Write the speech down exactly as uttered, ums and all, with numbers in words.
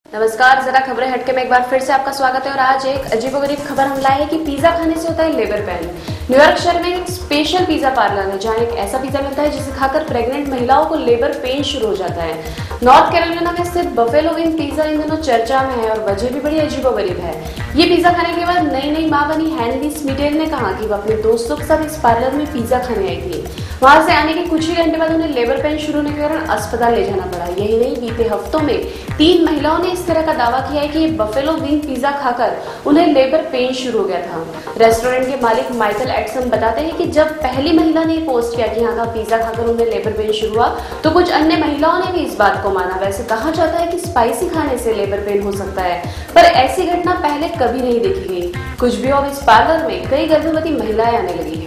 नमस्कार, जरा खबरें हटके में एक बार फिर से आपका स्वागत है। और आज एक अजीबोगरीब खबर हम लाए हैं कि पिज्जा खाने से होता है लेबर पेन। न्यूयॉर्क शहर में एक स्पेशल पिज्जा पार्लर है जहां एक ऐसा पिज्जा मिलता है जिसे खाकर प्रेग्नेंट महिलाओं को लेबर पेन शुरू हो जाता है। नॉर्थ कैरोलिना में स्थित बफेलो विंग पिज्जा इन दिनों चर्चा में है और वजह भी बड़ी अजीबोगरीब है। ये पिज्जा खाने के बाद नई नई मां बनी हैनली स्मिडेल ने कहा कि वो अपने दोस्तों के साथ इस पार्लर में पिज्जा खाने आई थी। वहां से आने के कुछ ही घंटे बाद उन्हें लेबर पेन शुरू होने के कारण अस्पताल ले जाना पड़ा। यही नहीं, बीते हफ्तों में तीन महिलाओं ने इस तरह का दावा किया है कि बफेलो विंग पिज्जा खाकर उन्हें लेबर पेन शुरू हो गया था। रेस्टोरेंट के मालिक माइकल एडसन बताते हैं कि जब पहली महिला ने पोस्ट किया कि यहाँ का पिज्जा खाकर उन्हें लेबर पेन शुरू हुआ तो कुछ अन्य महिलाओं ने भी इस बात को माना। वैसे कहा जाता है कि स्पाइसी खाने से लेबर पेन हो सकता है, पर ऐसी घटना पहले कभी नहीं देखी गई। कुछ भी हो, इस पार्लर में कई गर्भवती महिलाएं आने लगी।